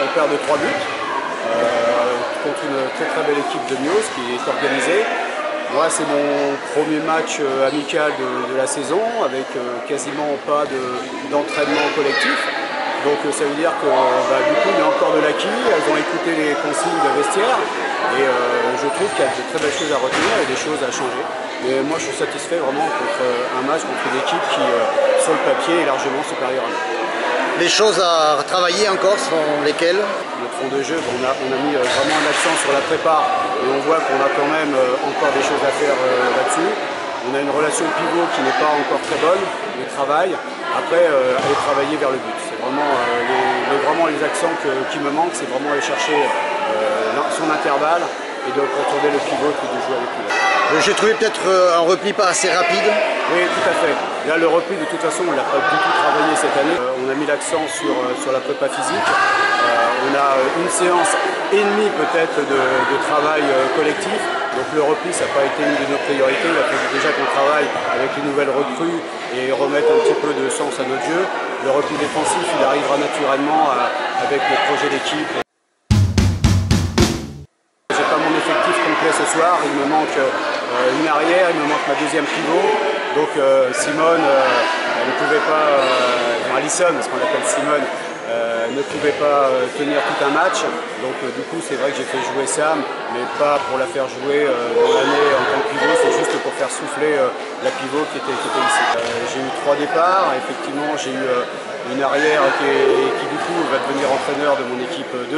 perd de 3 buts contre une très belle équipe de Mios qui est organisée. Moi, c'est mon premier match amical de la saison avec quasiment pas d'entraînement collectif. Donc ça veut dire que du coup, il y a encore de l'acquis. Elles ont écouté les consignes de vestiaire et je trouve qu'il y a de très belles choses à retenir et des choses à changer. Mais moi, je suis satisfait vraiment contre un match contre une équipe qui, sur le papier, est largement supérieure à nous. Les choses à travailler encore sont lesquelles? Notre fond de jeu, on a mis vraiment un accent sur la prépa et on voit qu'on a quand même encore des choses à faire là-dessus. On a une relation pivot qui n'est pas encore très bonne, le travail. Après, aller travailler vers le but. C'est vraiment les accents qui me manquent, c'est vraiment aller chercher son intervalle et de contourner le pivot que de jouer avec lui. J'ai trouvé peut-être un repli pas assez rapide. Oui, tout à fait. Là, le repli, de toute façon, on ne l'a pas du tout travaillé cette année. On a mis l'accent sur la prépa physique. On a une séance et demie peut-être de travail collectif. Donc le repli, ça n'a pas été une de nos priorités. Il a fallu déjà qu'on travaille avec les nouvelles recrues et remettre un petit peu de sens à notre jeu. Le repli défensif, il arrivera naturellement avec le projet d'équipe. J'ai pas mon effectif complet ce soir. Il me manque une arrière, il me manque ma deuxième pivot. Donc Simone, elle ne pouvait pas, Alison, parce qu'on l'appelle Simone, ne pouvait pas tenir tout un match. Donc du coup, c'est vrai que j'ai fait jouer Sam, mais pas pour la faire jouer dans l'année en tant que pivot, c'est juste pour faire souffler la pivot qui était ici. J'ai eu 3 départs, effectivement j'ai eu une arrière qui du coup va devenir entraîneur de mon équipe 2.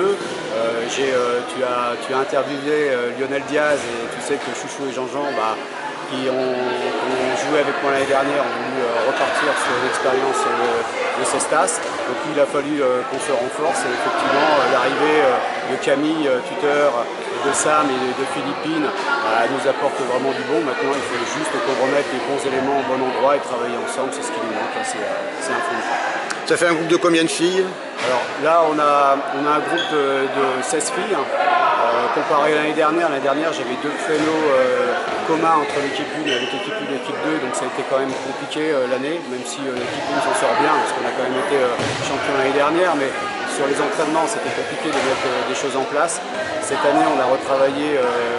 Tu as interviewé Lionel Diaz et tu sais que Chouchou et Jean-Jean qui ont joué avec moi l'année dernière ont voulu repartir sur l'expérience de Cestas. Donc il a fallu qu'on se renforce et effectivement l'arrivée de Camille, tuteur, de Sam et de Philippine nous apporte vraiment du bon. Maintenant il faut juste qu'on remette les bons éléments au bon endroit et travailler ensemble, c'est ce qui nous manque, c'est un fond de jeu. Ça fait un groupe de combien de filles? Alors là on a un groupe de 16 filles. Comparé à l'année dernière, j'avais 2 créneaux communs entre l'équipe 1 et l'équipe 1 et l'équipe 2, donc ça a été quand même compliqué l'année, même si l'équipe 1 s'en sort bien, parce qu'on a quand même été champion l'année dernière, mais sur les entraînements c'était compliqué de mettre des choses en place. Cette année on a retravaillé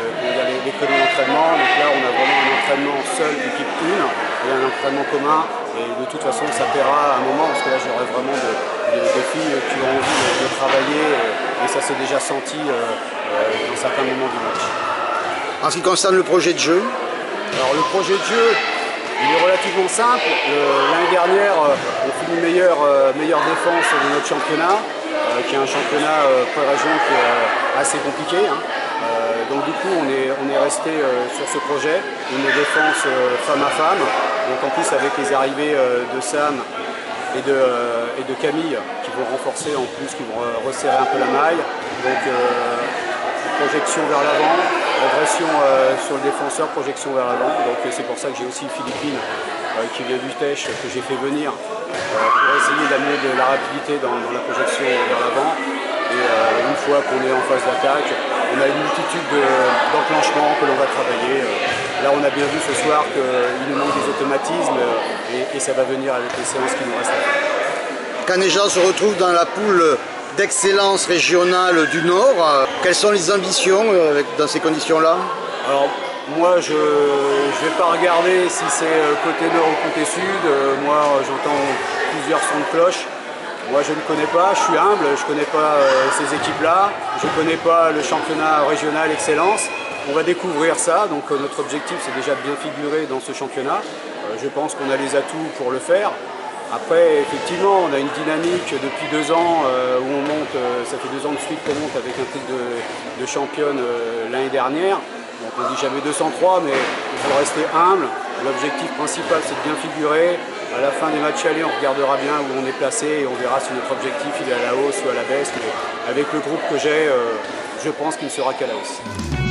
les créneaux d'entraînement, donc là on a vraiment un entraînement seul d'équipe 1 et un entraînement commun, et de toute façon ça paiera à un moment, parce que là j'aurai vraiment des filles qui ont envie de travailler, et ça s'est déjà senti dans certains moments du match. En ce qui concerne le projet de jeu? Alors le projet de jeu, il est relativement simple. L'année dernière, on finit meilleure défense de notre championnat, qui est un championnat pré-région qui est assez compliqué. Donc du coup, on est resté sur ce projet, une défense femme à femme. Donc en plus avec les arrivées de Sam et de Camille qui vont renforcer en plus, qui vont resserrer un peu la maille. Donc projection vers l'avant, agression sur le défenseur, projection vers l'avant. Donc c'est pour ça que j'ai aussi Philippine qui vient d'Utèche, que j'ai fait venir pour essayer d'amener de la rapidité dans la projection vers l'avant. Et une fois qu'on est en phase d'attaque, on a une multitude d'enclenchements que l'on va travailler. Là on a bien vu ce soir qu'il nous manque des automatismes et ça va venir avec les séances qui nous restent à faire. Canéja se retrouve dans la poule d'excellence régionale du Nord. Quelles sont les ambitions dans ces conditions-là? Alors moi je ne vais pas regarder si c'est côté nord ou côté sud. Moi j'entends plusieurs sons de cloche. Moi je ne connais pas, je suis humble, je ne connais pas ces équipes-là, je ne connais pas le championnat régional excellence. On va découvrir ça, donc notre objectif c'est déjà de bien figurer dans ce championnat. Je pense qu'on a les atouts pour le faire. Après, effectivement, on a une dynamique depuis 2 ans où on monte, ça fait 2 ans de suite qu'on monte avec un titre de championne l'année dernière. Donc on ne dit jamais 203, mais il faut rester humble. L'objectif principal, c'est de bien figurer. À la fin des matchs allés, on regardera bien où on est placé et on verra si notre objectif il est à la hausse ou à la baisse. Mais avec le groupe que j'ai, je pense qu'il ne sera qu'à la hausse.